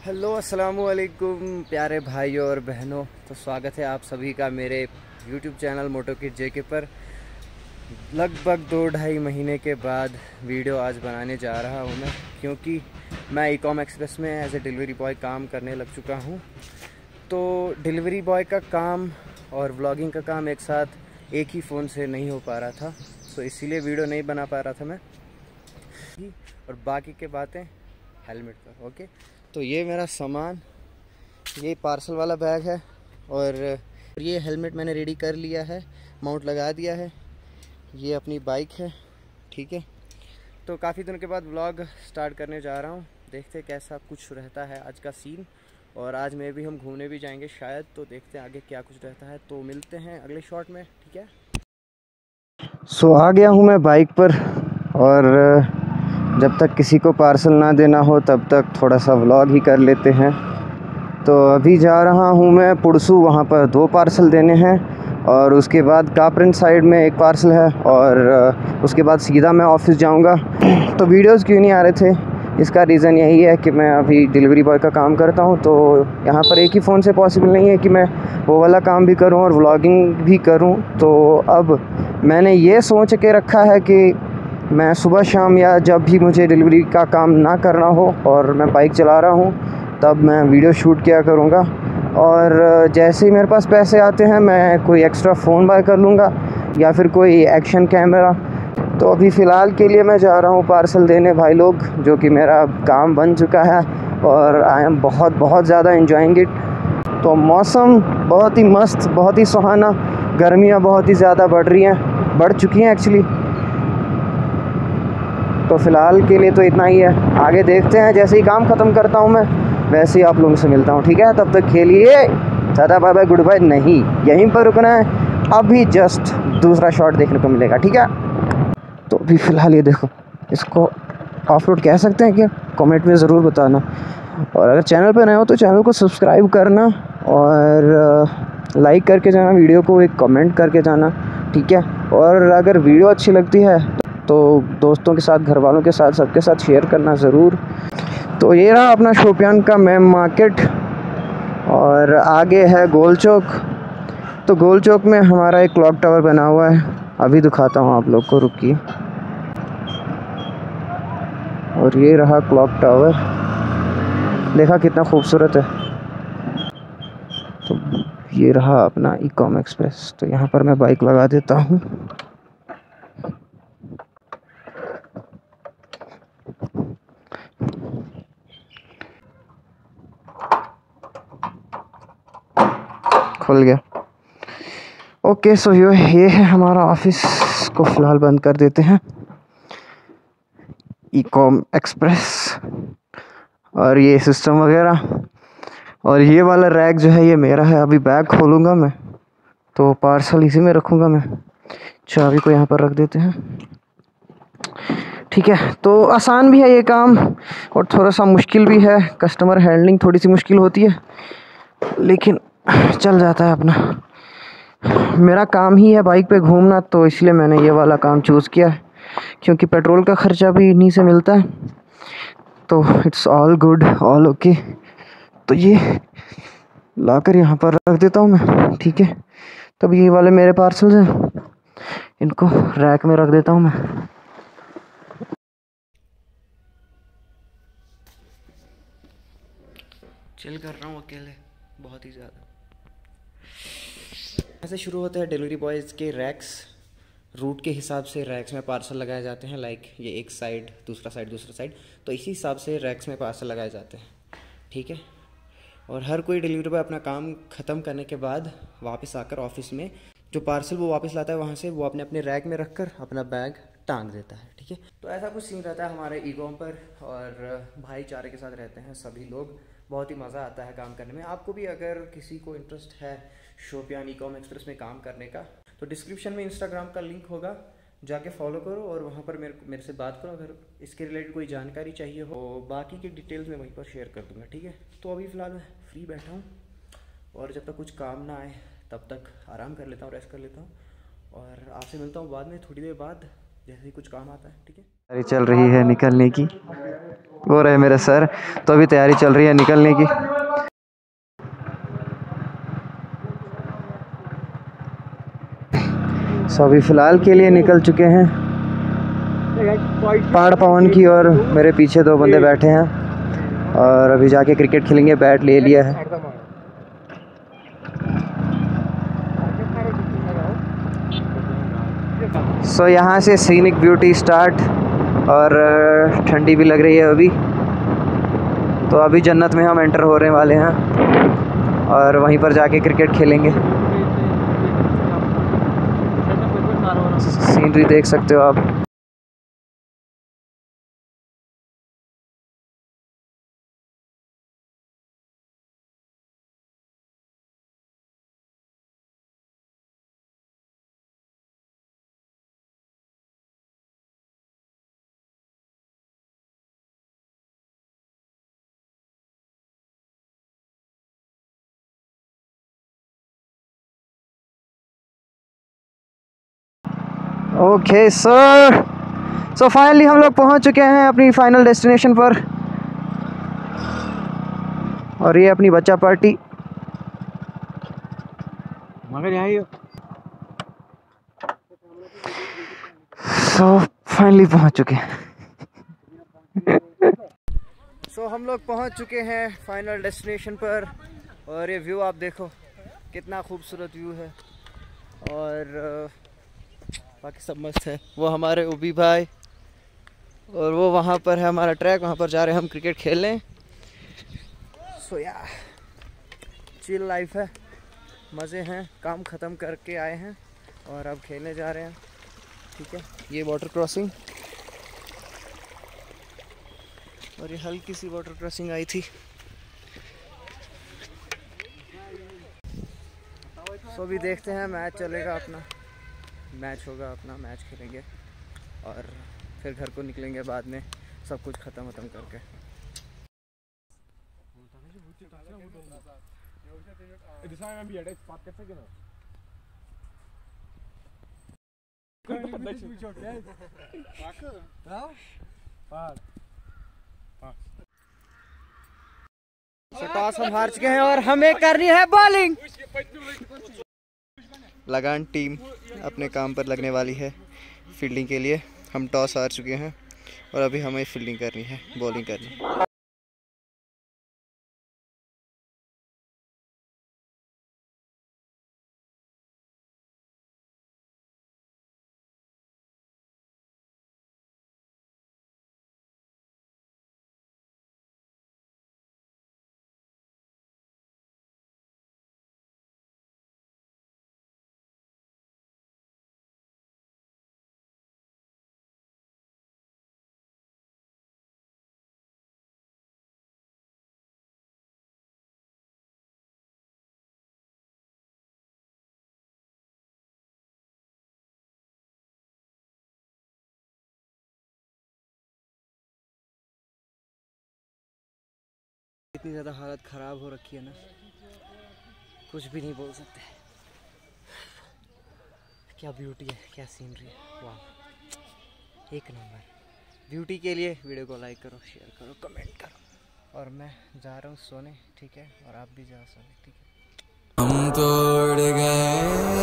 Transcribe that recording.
Hello अस्सलामु अलैकुम प्यारे भाइयों और बहनों। तो स्वागत है आप सभी का मेरे YouTube channel moto kid JK पर। लगभग 2-2.5 महीने के बाद वीडियो आज बनाने जा रहा हूं मैं, क्योंकि मैं ईकॉम एक्सप्रेस में एज ए डिलीवरी बॉय काम करने लग चुका हूं। तो डिलीवरी बॉय का काम और व्लॉगिंग का काम एक साथ एक ही फ़ोन से नहीं हो पा रहा था, तो इसीलिए वीडियो नहीं बना पा रहा था मैं। और बाकी के बातें हेलमेट पर। ओके, तो ये मेरा सामान, ये पार्सल वाला बैग है और ये हेलमेट मैंने रेडी कर लिया है, माउंट लगा दिया है। ये अपनी बाइक है, ठीक है। तो काफ़ी दिनों के बाद व्लॉग स्टार्ट करने जा रहा हूँ, देखते हैं कैसा कुछ रहता है आज का सीन। और आज में भी हम घूमने भी जाएंगे शायद, तो देखते हैं आगे क्या कुछ रहता है। तो मिलते हैं अगले शॉट में, ठीक है। सो आ गया हूँ मैं बाइक पर, और जब तक किसी को पार्सल ना देना हो तब तक थोड़ा सा व्लॉग ही कर लेते हैं। तो अभी जा रहा हूँ मैं पुरसू, वहाँ पर 2 पार्सल देने हैं और उसके बाद कापरेन साइड में 1 पार्सल है और उसके बाद सीधा मैं ऑफिस जाऊँगा। तो वीडियोस क्यों नहीं आ रहे थे, इसका रीज़न यही है कि मैं अभी डिलीवरी बॉय का काम करता हूँ, तो यहाँ पर एक ही फ़ोन से पॉसिबल नहीं है कि मैं वो वाला काम भी करूँ और व्लॉगिंग भी करूँ। तो अब मैंने ये सोच के रखा है कि मैं सुबह शाम या जब भी मुझे डिलीवरी का काम ना करना हो और मैं बाइक चला रहा हूँ तब मैं वीडियो शूट किया करूँगा। और जैसे ही मेरे पास पैसे आते हैं मैं कोई एक्स्ट्रा फ़ोन बाय कर लूँगा या फिर कोई एक्शन कैमरा। तो अभी फ़िलहाल के लिए मैं जा रहा हूँ पार्सल देने भाई लोग, जो कि मेरा काम बन चुका है और आई एम बहुत ज़्यादा एंजॉइंग इट। तो मौसम बहुत ही मस्त, बहुत ही सुहाना, गर्मियाँ बहुत ही ज़्यादा बढ़ चुकी हैं एक्चुअली। तो फ़िलहाल के लिए तो इतना ही है, आगे देखते हैं। जैसे ही काम ख़त्म करता हूँ मैं वैसे ही आप लोगों से मिलता हूँ, ठीक है। तब तक खेलिए, tata bye bye good bye नहीं, यहीं पर रुकना है। अभी जस्ट दूसरा शॉट देखने को मिलेगा, ठीक है। तो अभी फ़िलहाल ये देखो, इसको ऑफ रोड कह सकते हैं क्या, कमेंट में ज़रूर बताना। और अगर चैनल पर नए हो तो चैनल को सब्सक्राइब करना और लाइक करके जाना, वीडियो को एक कमेंट करके जाना, ठीक है। और अगर वीडियो अच्छी लगती है तो दोस्तों के साथ, घर वालों के साथ, सबके साथ शेयर करना ज़रूर। तो ये रहा अपना शोपियान का मेन मार्केट और आगे है गोल चौक। तो गोल चौक में हमारा एक क्लॉक टावर बना हुआ है, अभी दिखाता हूँ आप लोग को, रुकिए। और ये रहा क्लॉक टावर, देखा कितना खूबसूरत है। तो ये रहा अपना ईकॉम एक्सप्रेस। तो यहाँ पर मैं बाइक लगा देता हूँ। खुल गया। ओके, सो ये है हमारा ऑफिस, को फ़िलहाल बंद कर देते हैं। ईकॉम एक्सप्रेस और ये सिस्टम वगैरह, और ये वाला रैक जो है ये मेरा है। अभी बैग खोलूँगा मैं तो पार्सल इसी में रखूँगा मैं। चाबी को यहाँ पर रख देते हैं, ठीक है। तो आसान भी है ये काम और थोड़ा सा मुश्किल भी है, कस्टमर हैंडलिंग थोड़ी सी मुश्किल होती है, लेकिन चल जाता है अपना। मेरा काम ही है बाइक पे घूमना, तो इसलिए मैंने ये वाला काम चूज़ किया है, क्योंकि पेट्रोल का ख़र्चा भी इन्हीं से मिलता है। तो it's all good, all okay. तो ये लाकर यहाँ पर रख देता हूँ मैं, ठीक है। तब ये वाले मेरे पार्सल्स हैं, इनको रैक में रख देता हूँ मैं। चिल कर रहा हूँ अकेले बहुत ही ज़्यादा। ऐसे शुरू होते हैं डिलीवरी बॉयज़ के रैक्स। रूट के हिसाब से रैक्स में पार्सल लगाए जाते हैं, लाइक ये एक साइड, दूसरा साइड, तो इसी हिसाब से रैक्स में पार्सल लगाए जाते हैं, ठीक है। और हर कोई डिलीवरी बॉय अपना काम ख़त्म करने के बाद वापस आकर ऑफिस में जो पार्सल वो वापस लाता है वहाँ से वो अपने अपने रैक में रखकर अपना बैग टांग देता है, ठीक है। तो ऐसा कुछ सीन रहता है हमारे ईकॉम पर, और भाईचारे के साथ रहते हैं सभी लोग। बहुत ही मज़ा आता है काम करने में। आपको भी अगर किसी को इंटरेस्ट है शोपियान ईकॉम एक्सप्रेस में काम करने का, तो डिस्क्रिप्शन में इंस्टाग्राम का लिंक होगा, जाके फॉलो करो और वहाँ पर मेरे से बात करो अगर इसके रिलेटेड कोई जानकारी चाहिए हो। बाकी की डिटेल्स मैं वहीं पर शेयर कर दूँगा, ठीक है। तो अभी फ़िलहाल मैं फ्री बैठा हूँ और जब तक कुछ काम ना आए तब तक आराम कर लेता हूँ, रेस्ट कर लेता हूँ, और आपसे मिलता हूँ बाद में, थोड़ी देर बाद, जैसे ही कुछ काम आता है, ठीक है। अरे चल रही है निकलने की। वो रहे मेरे सर। तो अभी तैयारी चल रही है निकलने की। सो अभी फ़िलहाल के लिए निकल चुके हैं पहाड़ पवन की, और मेरे पीछे 2 बंदे बैठे हैं और अभी जाके क्रिकेट खेलेंगे। बैट ले लिया है। सो यहाँ से सीनिक ब्यूटी स्टार्ट, और ठंडी भी लग रही है अभी। तो अभी जन्नत में हम एंटर होने वाले हैं और वहीं पर जाके क्रिकेट खेलेंगे। सीनरी देख सकते हो आप। ओके सर, सो फाइनली हम लोग पहुंच चुके हैं अपनी फाइनल डेस्टिनेशन पर, और ये अपनी बच्चा पार्टी। मगर यहाँ सो फाइनली पहुंच चुके हैं। सो हम लोग पहुंच चुके हैं फाइनल डेस्टिनेशन पर, और ये व्यू आप देखो कितना खूबसूरत व्यू है, और बाकी सब मस्त है। वो हमारे उबी भाई, और वो वहाँ पर है हमारा ट्रैक, वहाँ पर जा रहे हैं हम क्रिकेट खेलने। सो यार चिल लाइफ है, मज़े हैं। काम ख़त्म करके आए हैं और अब खेलने जा रहे हैं। ठीक है, ये वाटर क्रॉसिंग, और ये हल्की सी वाटर क्रॉसिंग आई थी। सो अभी देखते हैं, मैच चलेगा अपना, मैच होगा अपना, मैच खेलेंगे और फिर घर को निकलेंगे बाद में सब कुछ ख़त्म करके। टॉस हम हार चुके हैं और हमें करनी है बॉलिंग। लगान टीम अपने काम पर लगने वाली है फील्डिंग के लिए। हम टॉस हार चुके हैं और अभी हमें फील्डिंग करनी है, बॉलिंग करनी है। इतनी ज़्यादा हालत ख़राब हो रखी है ना, कुछ भी नहीं बोल सकते। क्या ब्यूटी है, क्या सीनरी है, वाह, एक नंबर। ब्यूटी के लिए वीडियो को लाइक करो, शेयर करो, कमेंट करो। और मैं जा रहा हूँ सोने, ठीक है, और आप भी जाओ सोने, ठीक है। हम तोड़ गए